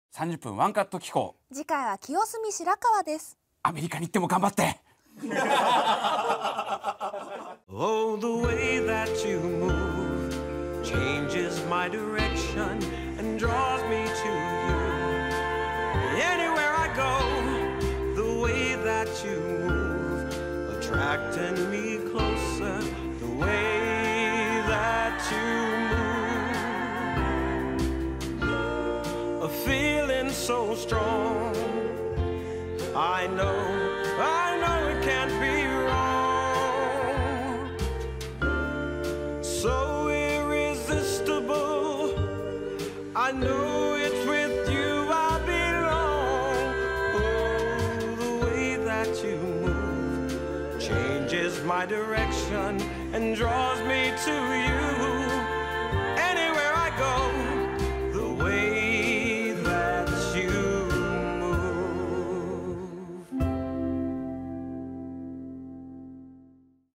30分ワンカット機構。 次回は清澄白河です。 アメリカに行っても頑張って。 Oh, the way that you move changes my direction and draws me to you. Anywhere I go, the way that you move, attracting me closer, the way that you move, a feeling so strong. I know it can't be wrong. So irresistible, I know it's with you I belong. Oh, the way that you move changes my direction and draws me to you.